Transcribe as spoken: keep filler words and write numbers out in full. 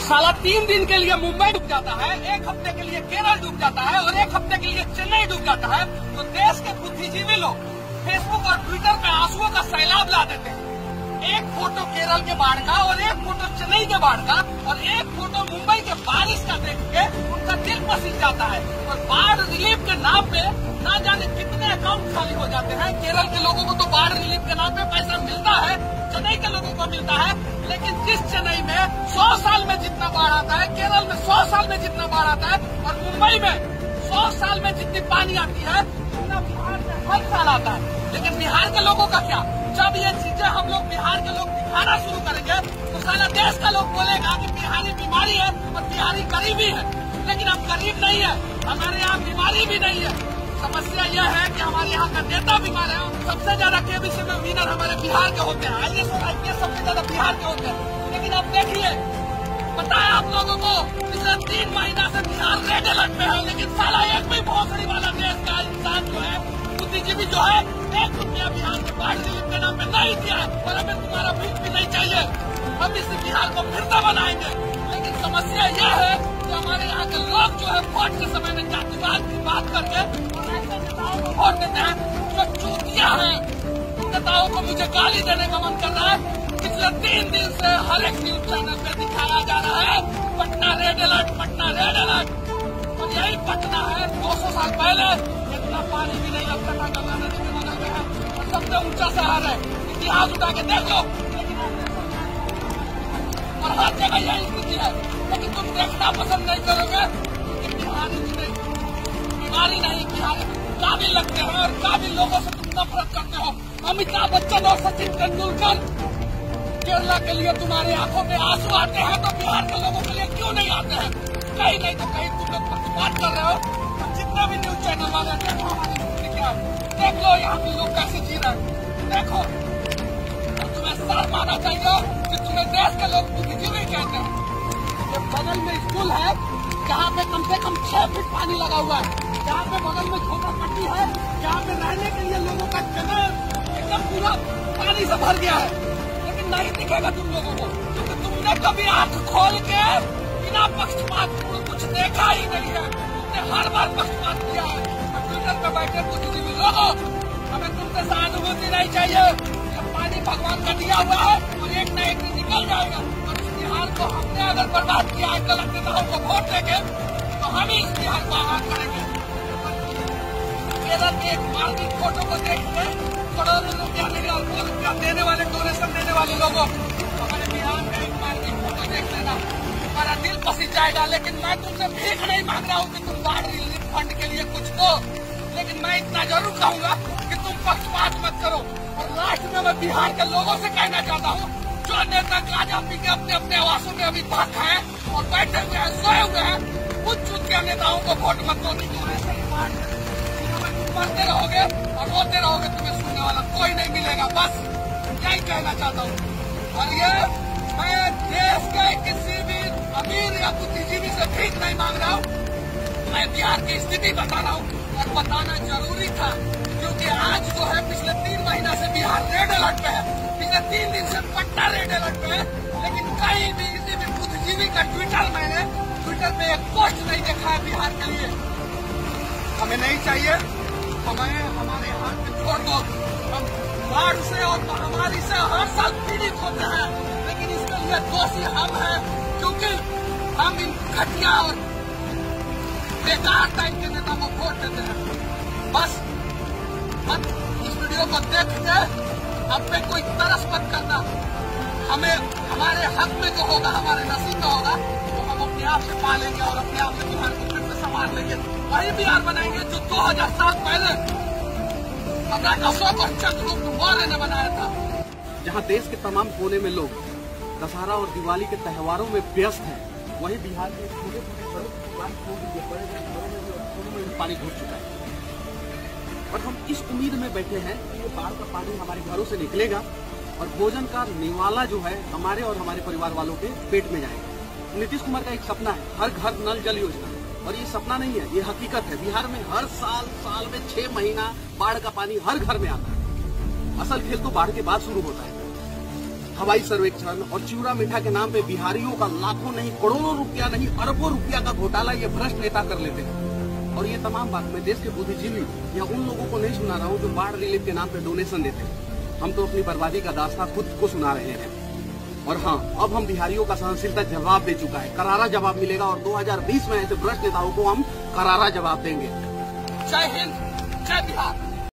साला तीन दिन के लिए मुंबई डूब जाता है, एक हफ्ते के लिए केरल डूब जाता है और एक हफ्ते के लिए चेन्नई डूब जाता है, तो देश के बुद्धिजीवी लोग फेसबुक और ट्विटर पे आंसुओं का सैलाब ला देते हैं। एक फोटो केरल के बाढ़ का और एक फोटो चेन्नई के बाढ़ का और एक फोटो मुंबई के बारिश का देख के उनका दिल पसीज जाता है और बाढ़ रिलीफ के नाम पे ना जाने कितने अकाउंट खाली हो जाते हैं। केरल के लोगों को तो बाढ़ रिलीफ के नाम पे पैसा मिलता है, चेन्नई के लोगों को मिलता है, लेकिन जिस चेन्नई में सौ साल में जितना बाढ़ आता है, केरल में सौ साल में जितना बाढ़ आता है और मुंबई में सौ साल में जितनी पानी आती है उतना बिहार में हर साल आता है। लेकिन बिहार के लोगों का क्या? जब ये चीजें हम लोग बिहार के लोग दिखाना शुरू करेंगे तो सारा देश का लोग बोलेगा कि बिहारी बीमारी है और बिहारी गरीबी है। लेकिन हम गरीब नहीं है, हमारे यहाँ बीमारी भी नहीं है। समस्या यह है कि हमारे यहाँ का नेता बीमार है। सबसे ज्यादा केबीसी में विनर हमारे बिहार के होते हैं, आई एस और आई पी एस सबसे ज्यादा बिहार के होते हैं। लेकिन अब देखिए, पता है आप लोगों को पिछले तीन महीना से बिहार रेड अलर्ट में है, लेकिन साला एक भी भोसड़ी वाला देश का इंसान जो है, बुद्धिजीवी जो है, एक रुपया बिहार के बाढ़ रिलीफ के नाम पे नहीं दिया है और हमें तुम्हारा भीख भी नहीं चाहिए। हम इस बिहार को फिर से बनाएंगे। लेकिन समस्या यह है कि हमारे यहाँ के लोग जो है वोट के समय में जातिवाद की बात करके और ऐसे नेताओं को वोट देते हैं जो चूतिया है। नेताओं को मुझे गाली देने का मन कर रहा है। पिछले तीन दिन से हर एक न्यूज चैनल पे दिखाया जा रहा है Patna red alert, Patna red alert. और यही पटना है दो सौ साल पहले इतना पानी भी नहीं लगता था, गंगा नदी के बगल में है और सबसे ऊंचा शहर है। इतिहास उठा के देख लो, और हर जगह यही स्थिति है। लेकिन तुम देखना पसंद नहीं करोगे कि बिहारी बीमारी नहीं, बिहारी काबिल लगते हैं और काबिल लोगों से तुम नफरत करते हो। अमिताभ बच्चन और सचिन तेंदुलकर केरला के लिए तुम्हारी आंखों में आंसू आते हैं तो बिहार के लोगों के लिए क्यों नहीं आते हैं? कहीं नहीं तो कहीं तुम लोग प्रतिवाद कर रहे हो। तो जितने भी न्यूज चैनल वाले हैं, देखो हमारी स्थिति क्या है, देख लो यहाँ के लोग कैसे जी रहे हैं, देखो। तो तुम्हें शर्म आना चाहिए कि तुम्हें देश के लोग बुद्धिजीवी कहते हैं। ये बगल में स्कूल है जहाँ पे कम से कम छह फीट पानी लगा हुआ है, जहाँ पे बगल में झोपड़पट्टी है, जहाँ पे रहने के लिए लोगों का जगह एकदम पूरा पानी से भर गया है। लेकिन नहीं दिखेगा तुम लोगों को, क्योंकि तुमने कभी आंख खोल के बिना पक्षपात कुछ देखा ही नहीं है। तुमने हर बार पक्षपात किया है। ट्विटर पे बैठे बुद्धिजीवी लोगों, हमें तुमसे सहानुभूति नहीं चाहिए। जब पानी भगवान का दिया हुआ है और एक न एक दिन निकल जाएगा। और इस बिहार को हमने अगर बर्बाद किया है गलत नेताओं को वोट देके, तो हम ही इस बिहार को आबाद करेंगे। केरल के एक मार्मिक फोटो को देख के करोड़ों रुपया देने और दो रुपया देने वाले, डोनेशन देने वाले लोगों, हमारे बिहार का एक मार्मिक फोटो देख लेना, हमारा दिल पसीज जाएगा। लेकिन मैं तुमसे भीख नहीं मांग रहा हूँ कि तुम बाढ़ रिलीफ फंड के लिए कुछ दो, लेकिन मैं इतना जरूर कहूँगा कि तुम पक्षपात मत करो। और लास्ट में मैं बिहार के लोगों से कहना चाहता हूँ, जो नेता गांजा पी के अपने अपने आवासों में अभी तक हैं और बैठे हुए हैं, सोए हुए हैं, कुछ चुनके नेताओं को वोट मत दो। मरते रहोगे और रोते रहोगे, तुम्हें सुनने वाला कोई नहीं मिलेगा। बस यही कहना चाहता हूँ। और ये मैं देश के किसी भी अमीर या बुद्धिजीवी से भीख नहीं मांग रहा हूँ, मैं बिहार की स्थिति बता रहा हूँ और बताना जरूरी था, क्योंकि आज जो है पिछले तीन महीना से बिहार रेड अलर्ट पे है, पिछले तीन दिन से पटना रेड अलर्ट पे है। लेकिन कहीं भी किसी भी बुद्धिजीवी का ट्विटर मैंने ट्विटर पे एक पोस्ट नहीं देखा है बिहार के लिए। हमें नहीं चाहिए, हमें हमारे हाथ में छोड़ दो। हम बाढ़ से और महामारी से हर साल पीड़ित होते हैं, लेकिन इसके लिए दोषी हम हैं, क्योंकि हम इन घटिया और बेकार टाइप के नेता को वोट देते हैं। बस मत इस वीडियो को देख के हम पे कोई तरस मत करना। हमें हमारे हक में जो होगा, हमारे नसीब में होगा, तो हम अपने आप से पालेंगे और अपने आप से बिहार को फिर से संभाल लेंगे। वही बिहार बनाएंगे जो दो हजार साल पहले सम्राट अशोक और चंद्रगुप्त मौर्य ने बनाया था। जहां देश के तमाम कोने में लोग दशहरा और दिवाली के त्योहारों में व्यस्त हैं, वहीं बिहार के छोटे छोटे में पानी घुस चुका है। और हम इस उम्मीद में बैठे हैं कि ये बाढ़ का पानी हमारे घरों से निकलेगा और भोजन का निवाला जो है हमारे और हमारे परिवार वालों के पेट में जाएगा। नीतीश कुमार का एक सपना है, हर घर नल जल योजना, और ये सपना नहीं है, ये हकीकत है। बिहार में हर साल साल में छह महीना बाढ़ का पानी हर घर में आता है। असल खेल तो बाढ़ के बाद शुरू होता है। हवाई सर्वेक्षण और चिवड़ा मीठा के नाम पे बिहारियों का लाखों नहीं करोड़ों रुपया नहीं अरबों रुपया का घोटाला ये भ्रष्ट नेता कर लेते हैं। और ये तमाम बात मैं देश के बुद्धिजीवी या उन लोगों को नहीं सुना रहा हूँ जो बाढ़ रिलीफ के नाम पे डोनेशन देते हैं। हम तो अपनी बर्बादी का दास्तां खुद को सुना रहे हैं। और हाँ, अब हम बिहारियों का सहनशीलता जवाब दे चुका है, करारा जवाब मिलेगा और दो हजार बीस में ऐसे भ्रष्ट नेताओं को हम करारा जवाब देंगे। जय हिंद, जय बिहार।